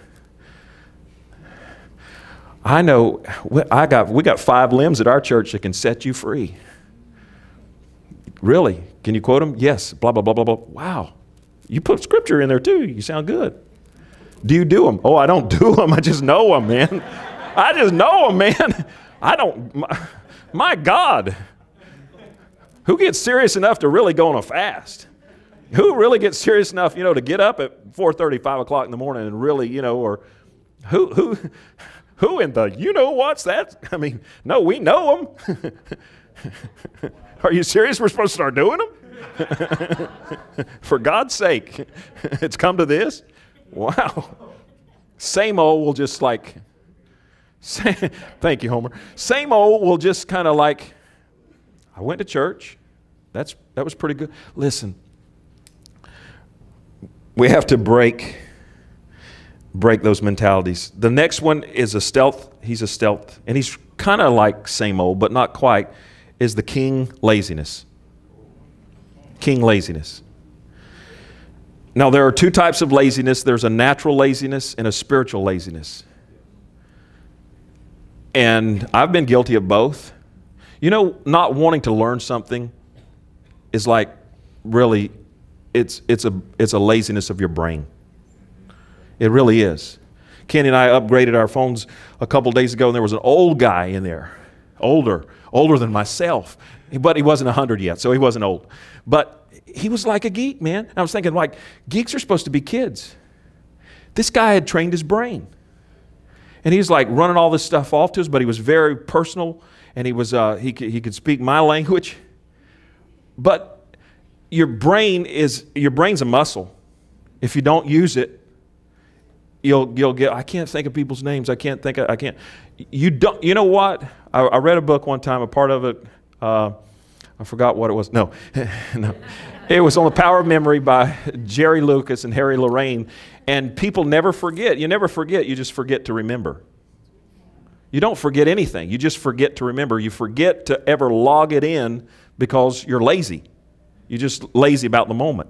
I know, I got, we got five limbs at our church that can set you free. Really? Can you quote them? Yes. Blah, blah, blah, blah, blah. Wow. You put scripture in there too. You sound good. Do you do them? Oh, I don't do them. I just know them, man. I just know them, man. I don't, my, my God. Who gets serious enough to really go on a fast? Who really gets serious enough, you know, to get up at four thirty, five o'clock in the morning and really, you know, or who, who, who in the, you know what's that? I mean, no, we know them. Are you serious? We're supposed to start doing them? For God's sake, it's come to this? Wow. Same old will just like, say, thank you, Homer. Same old will just kind of like, I went to church. That's, that was pretty good. Listen, we have to break, break those mentalities. The next one is a stealth. He's a stealth. And he's kind of like same old, but not quite, is the king laziness. King laziness. Now, there are two types of laziness. There's a natural laziness and a spiritual laziness. And I've been guilty of both. You know, not wanting to learn something is like really, it's, it's, a, it's a laziness of your brain. It really is. Kenny and I upgraded our phones a couple days ago, and there was an old guy in there, older, older than myself, but he wasn't one hundred yet, so he wasn't old. But he was like a geek, man. And I was thinking, like, geeks are supposed to be kids. This guy had trained his brain. And he's like running all this stuff off to us, but he was very personal, and he, was, uh, he, could, he could speak my language. But your brain is, your brain's a muscle. If you don't use it, You'll, you'll get, I can't think of people's names. I can't think of, I can't, you don't, you know what? I, I read a book one time, a part of it, uh, I forgot what it was. No, no. It was on the Power of Memory by Jerry Lucas and Harry Lorraine. And people never forget. You never forget. You just forget to remember. You don't forget anything. You just forget to remember. You forget to ever log it in because you're lazy. You're just lazy about the moment.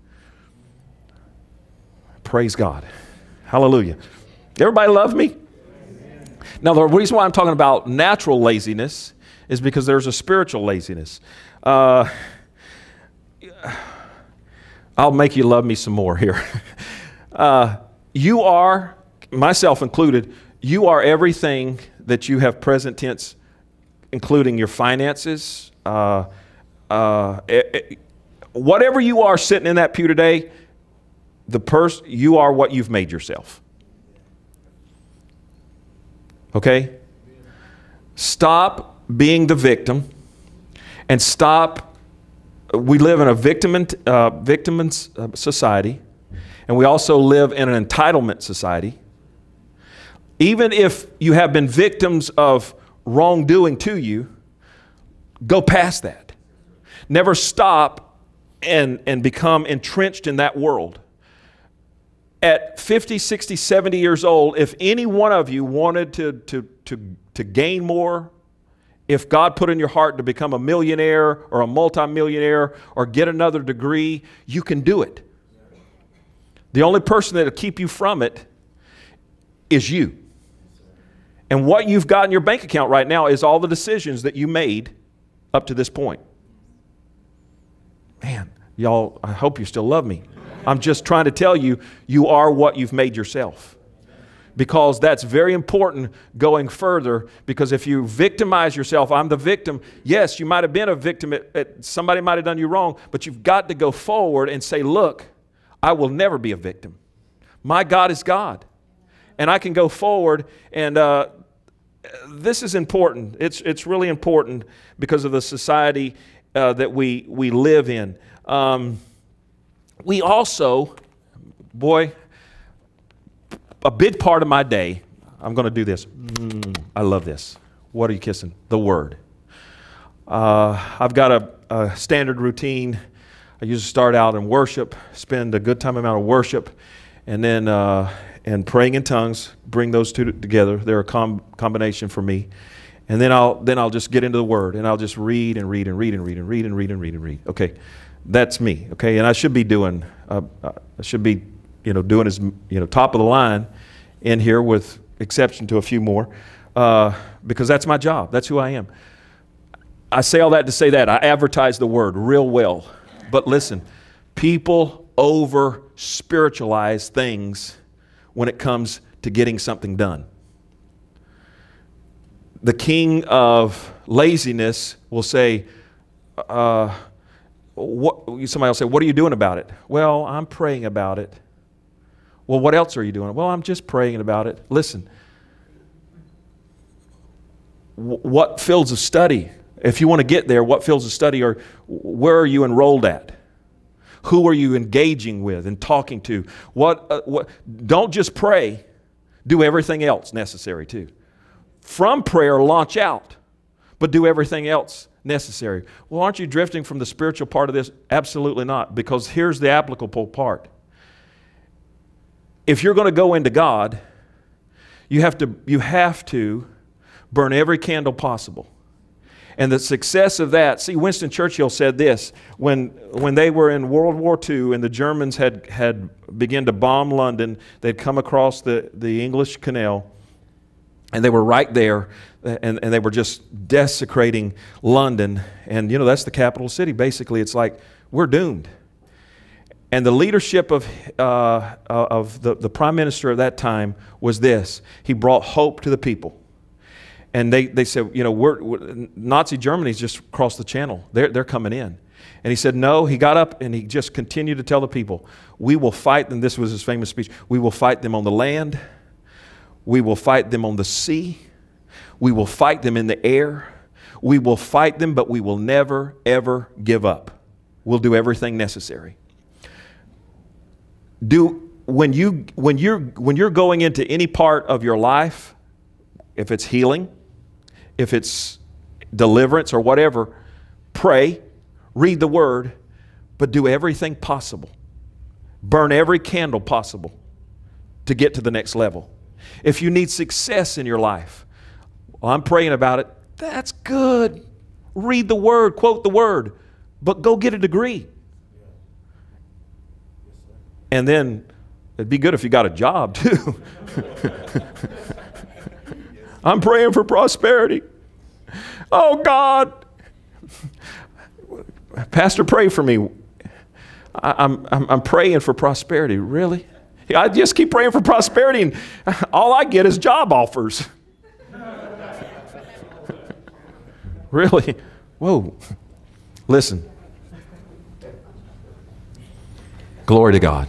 Praise God. Hallelujah. Everybody love me? Amen. Now, the reason why I'm talking about natural laziness is because there's a spiritual laziness. Uh, I'll make you love me some more here. uh, you are, myself included, you are everything that you have present tense, including your finances. Uh, uh, it, it, whatever you are sitting in that pew today, the person, you are what you've made yourself. Okay? Stop being the victim and stop. We live in a victim, uh, victim society, and we also live in an entitlement society. Even if you have been victims of wrongdoing to you, go past that. Never stop and, and become entrenched in that world. At fifty, sixty, seventy years old, if any one of you wanted to, to, to, to gain more, if God put in your heart to become a millionaire or a multimillionaire or get another degree, you can do it. The only person that will keep you from it is you. And what you've got in your bank account right now is all the decisions that you made up to this point. Man, y'all, I hope you still love me. I'm just trying to tell you, you are what you've made yourself. Because that's very important going further, because if you victimize yourself, I'm the victim. Yes, you might have been a victim. At, at, somebody might have done you wrong, but you've got to go forward and say, look, I will never be a victim. My God is God. And I can go forward, and uh, this is important. It's, it's really important because of the society uh, that we, we live in. Um, We also, boy, a big part of my day, I'm going to do this. Mm, I love this. What are you kissing? The Word. Uh, I've got a, a standard routine. I usually start out in worship, spend a good time amount of worship, and then uh, and praying in tongues. Bring those two together. They're a com combination for me. And then I'll then I'll just get into the Word, and I'll just read and read and read and read and read and read and read and read. Okay. That's me, okay, and I should be doing, uh, I should be, you know, doing as, you know, top of the line in here, with exception to a few more, uh, because that's my job. That's who I am. I say all that to say that I advertise the Word real well, but listen, people over spiritualize things when it comes to getting something done. The king of laziness will say, uh, What, somebody will say, what are you doing about it? Well, I'm praying about it. Well, what else are you doing? Well, I'm just praying about it. Listen, what fields of study, if you want to get there, what fields of study are, where are you enrolled at? Who are you engaging with and talking to? What, uh, what, don't just pray, do everything else necessary too. From prayer, launch out, but do everything else necessary. Well, aren't you drifting from the spiritual part of this? Absolutely not, because here's the applicable part. If you're going to go into God, you have to, you have to burn every candle possible. And the success of that, see, Winston Churchill said this, when, when they were in World War Two and the Germans had, had begun to bomb London, they'd come across the, the English Canal, and they were right there, and, and they were just desecrating London. And, you know, that's the capital city. Basically, it's like, we're doomed. And the leadership of, uh, of the, the prime minister of that time was this. He brought hope to the people. And they, they said, you know, we're, we're, Nazi Germany's just across the channel. They're, they're coming in. And he said, no. He got up and he just continued to tell the people, we will fight them. This was his famous speech. We will fight them on the land. We will fight them on the sea. We will fight them in the air. We will fight them, but we will never, ever give up. We'll do everything necessary. Do, when, you, when, you're, when you're going into any part of your life, if it's healing, if it's deliverance or whatever, pray, read the Word, but do everything possible. Burn every candle possible to get to the next level. If you need success in your life, well, I'm praying about it. That's good. Read the Word, quote the Word, but go get a degree. And then it'd be good if you got a job too. I'm praying for prosperity. Oh God, Pastor, pray for me. I, I'm, I'm, I'm praying for prosperity. Really? I just keep praying for prosperity and all I get is job offers. Really? Whoa. Listen. Glory to God.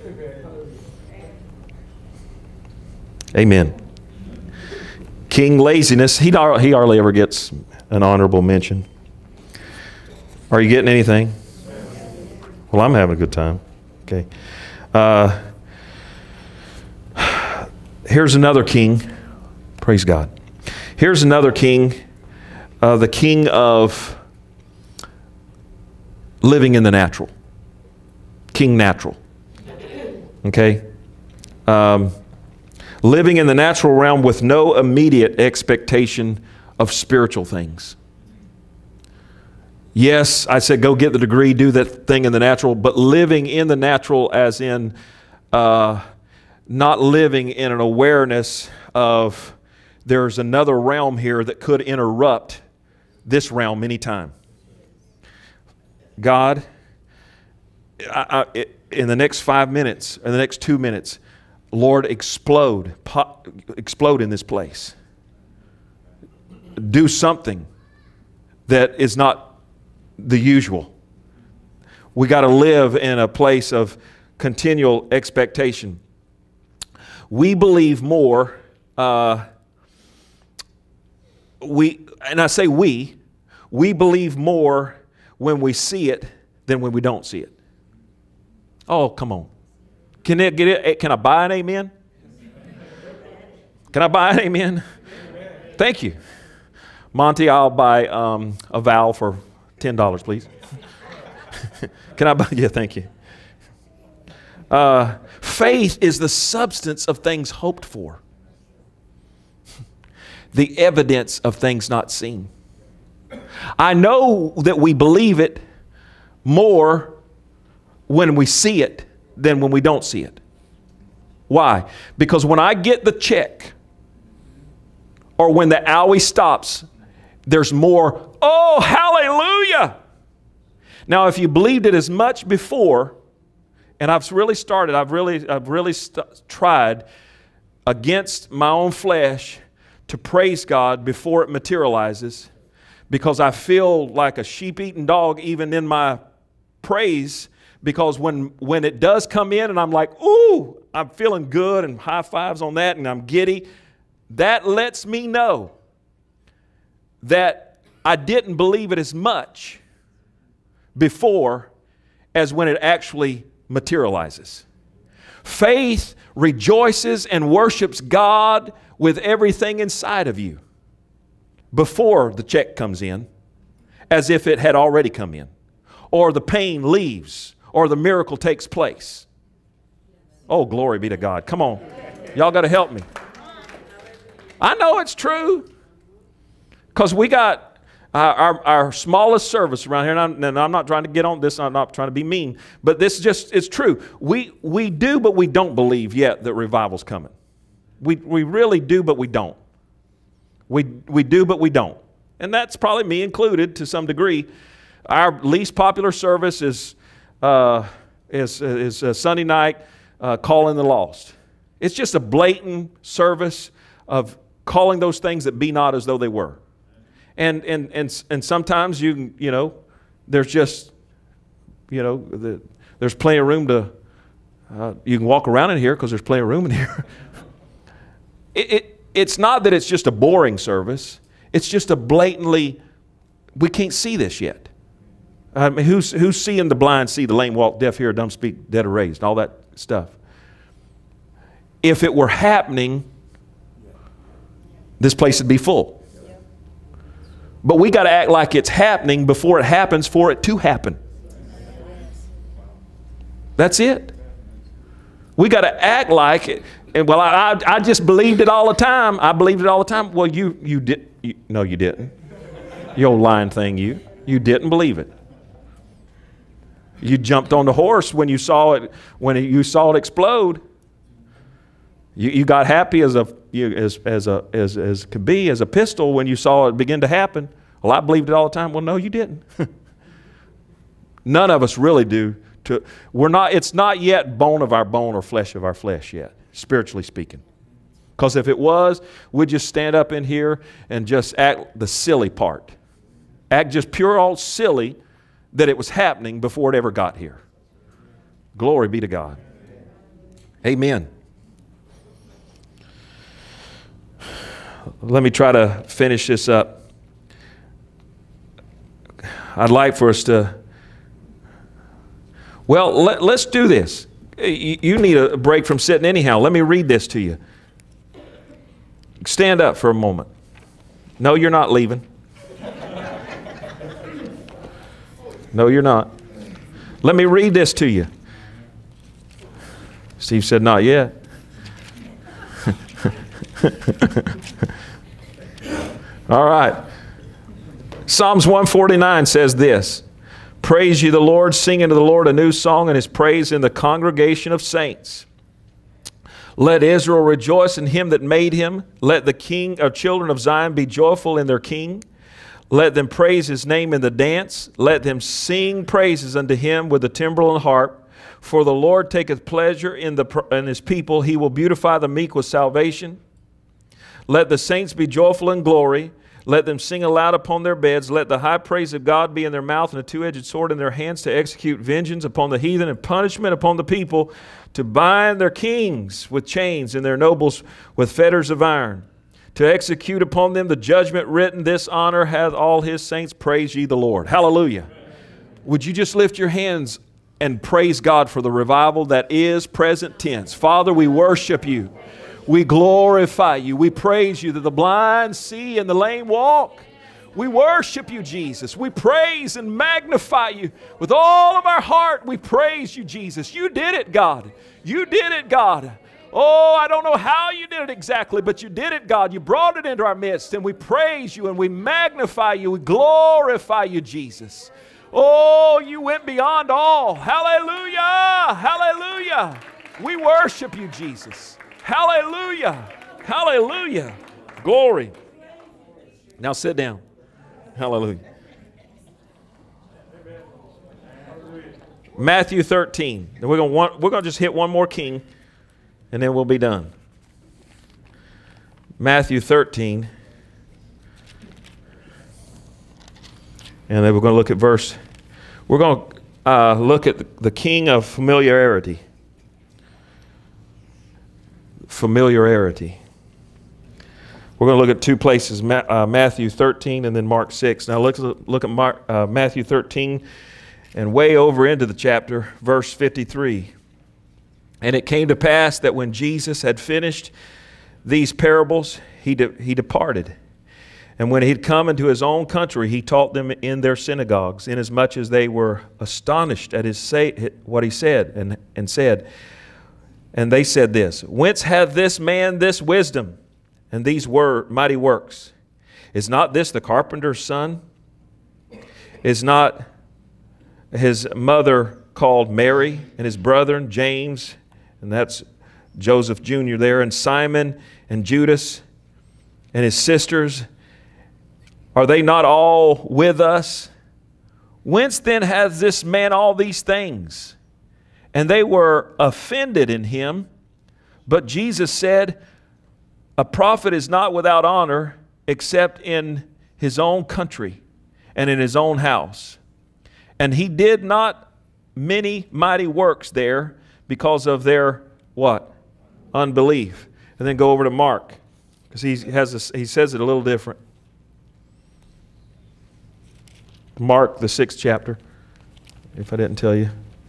Amen. King Laziness, he, he hardly ever gets an honorable mention. Are you getting anything? Well, I'm having a good time. Okay. Uh, here's another king. Praise God. Here's another king, uh, the king of living in the natural. King Natural. Okay? Um, living in the natural realm with no immediate expectation of spiritual things. Yes, I said go get the degree, do that thing in the natural, but living in the natural as in uh, not living in an awareness of there's another realm here that could interrupt this realm anytime. God, I, I, in the next five minutes, or the next two minutes, Lord, explode, pop, explode in this place. Do something that is not the usual. We got to live in a place of continual expectation. We believe more, uh, we, and I say we, we believe more when we see it than when we don't see it. Oh, come on. Can it get it? Can I buy an amen? Can I buy an amen? Thank you. Monty, I'll buy um, a vowel for ten dollars, please. Can I buy? Yeah, thank you. Uh, faith is the substance of things hoped for, the evidence of things not seen. I know that we believe it more when we see it than when we don't see it. Why? Because when I get the check or when the owie stops, there's more, oh, hallelujah. Now, if you believed it as much before, and I've really started, I've really, I've really st- tried against my own flesh to praise God before it materializes, because I feel like a sheep-eating dog even in my praise. Because when, when it does come in and I'm like, ooh, I'm feeling good and high fives on that and I'm giddy, that lets me know that I didn't believe it as much before as when it actually materializes. Faith rejoices and worships God with everything inside of you before the check comes in, as if it had already come in, or the pain leaves, or the miracle takes place. Oh, glory be to God. Come on. Y'all got to help me. I know it's true. Because we got, Our, our, our smallest service around here, and I'm, and I'm not trying to get on this, I'm not trying to be mean, but this just, it's true. We, we do, but we don't believe yet that revival's coming. We, we really do, but we don't. We, we do, but we don't. And that's probably me included to some degree. Our least popular service is, uh, is, is a Sunday night uh, calling the lost. It's just a blatant service of calling those things that be not as though they were. And, and, and, and sometimes you, you know, there's just, you know, the, there's plenty of room to, uh, you can walk around in here because there's plenty of room in here. it, it, it's not that it's just a boring service. It's just a blatantly, we can't see this yet. I mean, who's, who's seeing the blind see, the lame walk, deaf hear, dumb speak, dead are raised, all that stuff. If it were happening, this place would be full. But we got to act like it's happening before it happens for it to happen. That's it. We got to act like it. And well, I, I just believed it all the time. I believed it all the time. Well, you, you did. You, no, you didn't. You old lying thing, you. You didn't believe it. You jumped on the horse when you saw it, when you saw it explode. You, you got happy as a you, as as a as as could be as a pistol when you saw it begin to happen. Well, I believed it all the time. Well, no, you didn't. None of us really do. To we're not. It's not yet bone of our bone or flesh of our flesh yet, spiritually speaking. Because if it was, we'd just stand up in here and just act the silly part, act just pure old silly that it was happening before it ever got here. Glory be to God. Amen. Let me try to finish this up. I'd like for us to, well, let, let's do this. You, you need a break from sitting anyhow. Let me read this to you. Stand up for a moment. No, you're not leaving. No, you're not. Let me read this to you. Steve said, not yet. All right. Psalms one forty-nine says this: praise ye the Lord, sing unto the Lord a new song, and his praise in the congregation of saints. Let Israel rejoice in him that made him. Let the king or children of Zion be joyful in their king. Let them praise his name in the dance. Let them sing praises unto him with the timbrel and harp. For the Lord taketh pleasure in, the, in his people. He will beautify the meek with salvation. Let the saints be joyful in glory. Let them sing aloud upon their beds. Let the high praise of God be in their mouth and a two-edged sword in their hands, to execute vengeance upon the heathen and punishment upon the people, to bind their kings with chains and their nobles with fetters of iron, to execute upon them the judgment written. This honor hath all his saints. Praise ye the Lord. Hallelujah. Would you just lift your hands and praise God for the revival that is present tense? Father, we worship you. We glorify you. We praise you that the blind see and the lame walk. We worship you, Jesus. We praise and magnify you with all of our heart. We praise you, Jesus. You did it, God. You did it, God. Oh, I don't know how you did it exactly, but you did it, God. You brought it into our midst, and we praise you and we magnify you. We glorify you, Jesus. Oh, you went beyond all. Hallelujah. Hallelujah. We worship you, Jesus. Hallelujah. Hallelujah. Glory. Now sit down. Hallelujah. Matthew thirteen. And we're going we're going to just hit one more king, and then we'll be done. Matthew thirteen. And then we're going to look at verse. We're going to uh, look at the, the king of familiarity. Familiarity. We're going to look at two places, Ma uh, Matthew thirteen and then Mark six. Now look, look at Mark, uh, Matthew thirteen and way over into the chapter, verse fifty-three. And it came to pass that when Jesus had finished these parables, he, de he departed. And when he had come into his own country, he taught them in their synagogues, inasmuch as they were astonished at his say, what he said, and, and said, and they said this: whence hath this man this wisdom and these were mighty works? Is not this the carpenter's son? Is not his mother called Mary, and his brethren, James, and that's Joseph Junior there, and Simon and Judas, and his sisters? Are they not all with us? Whence then hath this man all these things? And they were offended in him. But Jesus said, a prophet is not without honor except in his own country and in his own house. And he did not many mighty works there because of their what? Unbelief. And then go over to Mark, because he has a, he says it a little different. Mark, the sixth chapter, if I didn't tell you.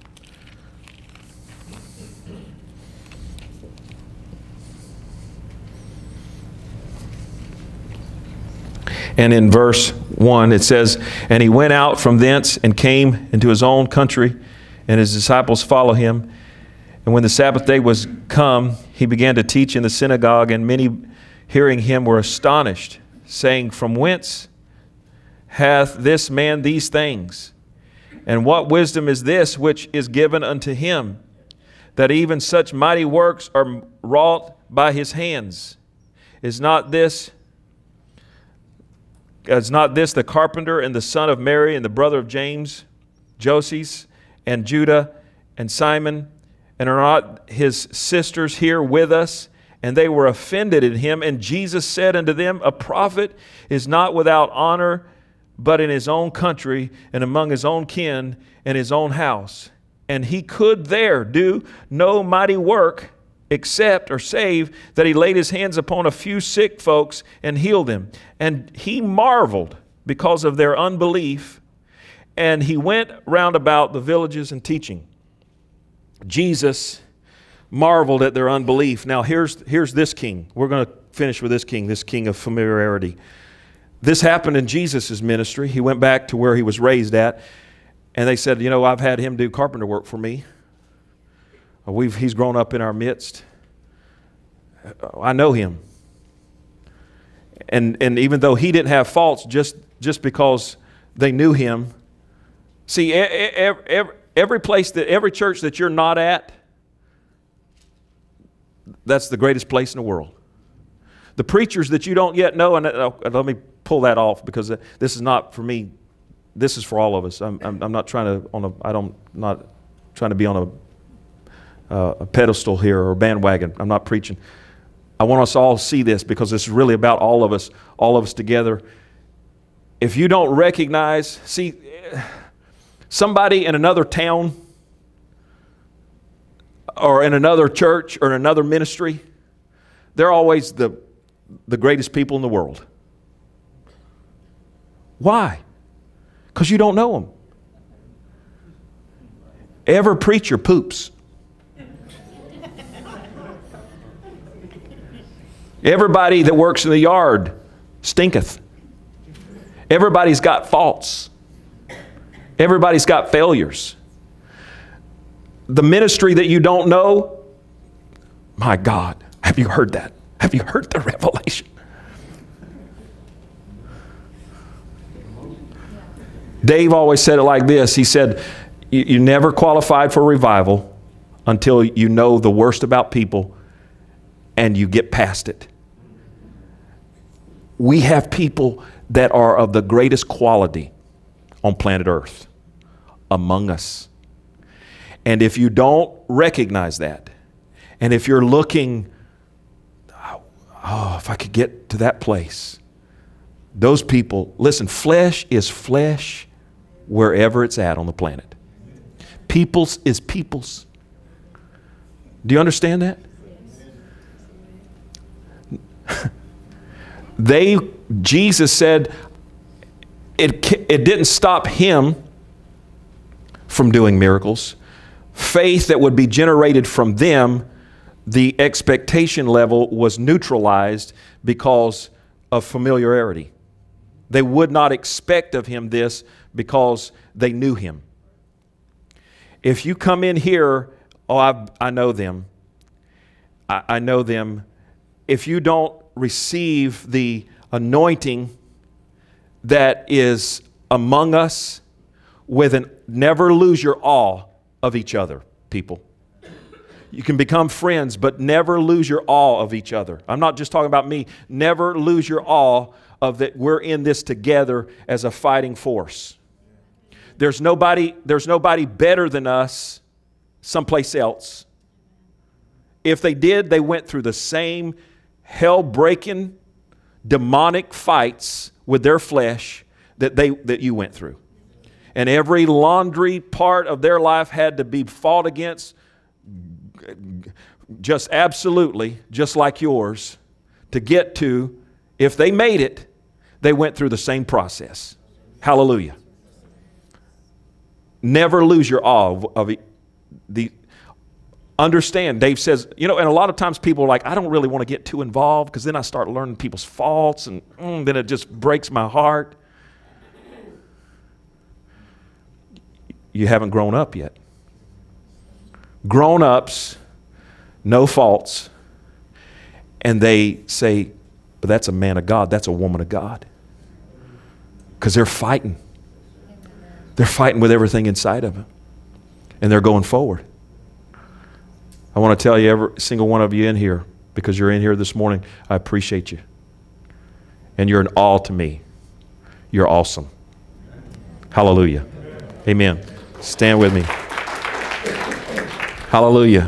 And in verse one it says, and he went out from thence and came into his own country, and his disciples follow him. And when the Sabbath day was come, he began to teach in the synagogue, and many hearing him were astonished, saying, from whence hath this man these things? And what wisdom is this which is given unto him, that even such mighty works are wrought by his hands? Is not this Is not this the carpenter and the son of Mary and the brother of James, Joses, and Judah, and Simon? And are not his sisters here with us? And they were offended at him. And Jesus said unto them, a prophet is not without honor, but in his own country, and among his own kin, and his own house. And he could there do no mighty work, except or save that he laid his hands upon a few sick folks and healed them. And he marveled because of their unbelief, and he went round about the villages and teaching. Jesus marveled at their unbelief. Now here's, here's this king. We're going to finish with this king, this king of familiarity. This happened in Jesus' ministry. He went back to where he was raised at, and they said, you know, I've had him do carpenter work for me. We've, he's grown up in our midst. I know him. And, and even though he didn't have faults, just, just because they knew him. See, every, every, every place, that every church that you're not at, that's the greatest place in the world. The preachers that you don't yet know, and uh, let me pull that off, because this is not for me. This is for all of us. I'm, I'm, I'm not trying to, on a, I don't, not trying to be on a Uh, a pedestal here or a bandwagon. I'm not preaching. I want us all to see this, because this is really about all of us, all of us together. If you don't recognize, see, somebody in another town or in another church or in another ministry, they're always the, the greatest people in the world. Why? Because you don't know them. Every preacher poops. Everybody that works in the yard stinketh. Everybody's got faults. Everybody's got failures. The ministry that you don't know, my God, have you heard that? Have you heard the revelation? Dave always said it like this. He said, you, you never qualified for revival until you know the worst about people and you get past it. We have people that are of the greatest quality on planet Earth among us. And if you don't recognize that, and if you're looking, oh, if I could get to that place, those people, listen, flesh is flesh wherever it's at on the planet. People's is people's. Do you understand that? They, Jesus said, it, it didn't stop him from doing miracles. Faith that would be generated from them, the expectation level was neutralized because of familiarity. They would not expect of him this because they knew him. If you come in here, oh, I, I know them. I, I know them. If you don't receive the anointing that is among us with an, never lose your awe of each other, people. You can become friends, but never lose your awe of each other. I'm not just talking about me. Never lose your awe of that we're in this together as a fighting force. There's nobody, there's nobody better than us someplace else. If they did, they went through the same hell-breaking, demonic fights with their flesh that they that you went through. And every laundry part of their life had to be fought against just absolutely, just like yours, to get to, if they made it, they went through the same process. Hallelujah. Never lose your awe of, of the, understand, Dave says, you know, and a lot of times people are like, I don't really want to get too involved because then I start learning people's faults and mm, then it just breaks my heart. You haven't grown up yet. Grown-ups know faults, and they say, but that's a man of God, that's a woman of God. Because they're fighting. They're fighting with everything inside of them. And they're going forward. I want to tell you, every single one of you in here, because you're in here this morning, I appreciate you. And you're an all to me. You're awesome. Hallelujah. Amen. Stand with me. Hallelujah.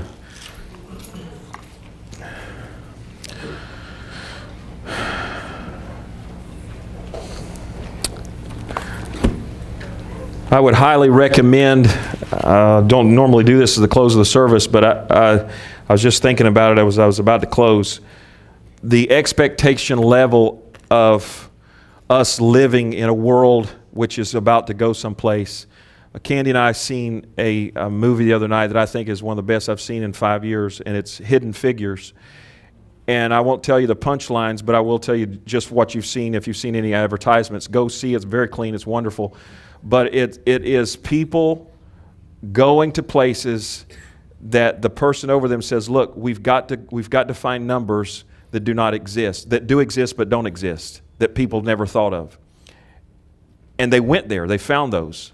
I would highly recommend, uh, don't normally do this at the close of the service, but I, I, I was just thinking about it as I was about to close. The expectation level of us living in a world which is about to go someplace. Uh, Candy and I seen a, a movie the other night that I think is one of the best I've seen in five years, and it's Hidden Figures. And I won't tell you the punchlines, but I will tell you just what you've seen. If you've seen any advertisements, go see it. It's very clean. It's wonderful. But it, it is people going to places that the person over them says, look, we've got to, we've got to find numbers that do not exist, that do exist but don't exist, that people never thought of. And they went there. They found those.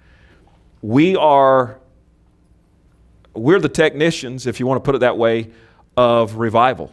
We are, we're the technicians, if you want to put it that way, of revival.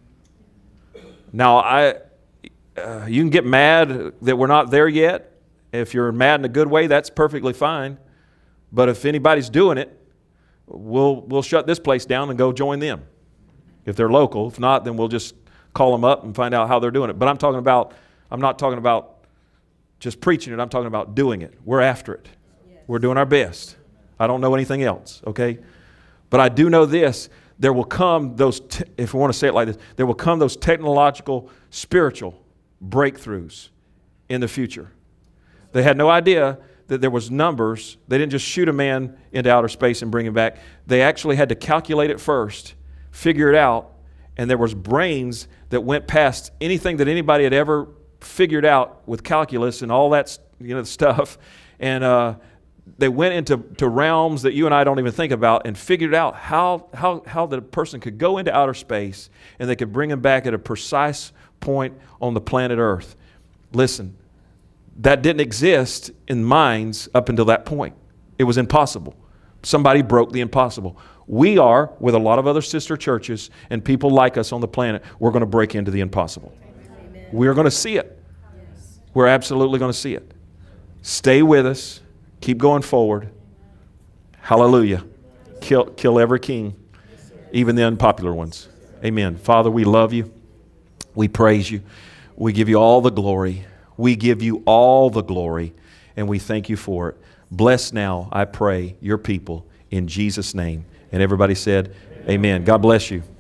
Now, I, uh, you can get mad that we're not there yet. If you're mad in a good way, that's perfectly fine. But if anybody's doing it, we'll, we'll shut this place down and go join them. If they're local. If not, then we'll just call them up and find out how they're doing it. But I'm talking about, I'm not talking about just preaching it. I'm talking about doing it. We're after it. Yes. We're doing our best. I don't know anything else, okay? But I do know this. There will come those, te- if we want to say it like this, there will come those technological, spiritual breakthroughs in the future. They had no idea that there was numbers. They didn't just shoot a man into outer space and bring him back. They actually had to calculate it first, figure it out, and there was brains that went past anything that anybody had ever figured out with calculus and all that, you know, stuff. And uh, they went into to realms that you and I don't even think about and figured out how, how, how the person could go into outer space and they could bring him back at a precise point on the planet Earth. Listen. That didn't exist in minds up until that point. It was impossible. Somebody broke the impossible. We are, with a lot of other sister churches and people like us on the planet, we're going to break into the impossible. Amen. We're going to see it. Yes. We're absolutely going to see it. Stay with us. Keep going forward. Hallelujah. Kill, kill every king, even the unpopular ones. Amen. Father, we love you. We praise you. We give you all the glory. We give you all the glory, and we thank you for it. Bless now, I pray, your people in Jesus' name. And everybody said, amen. God bless you.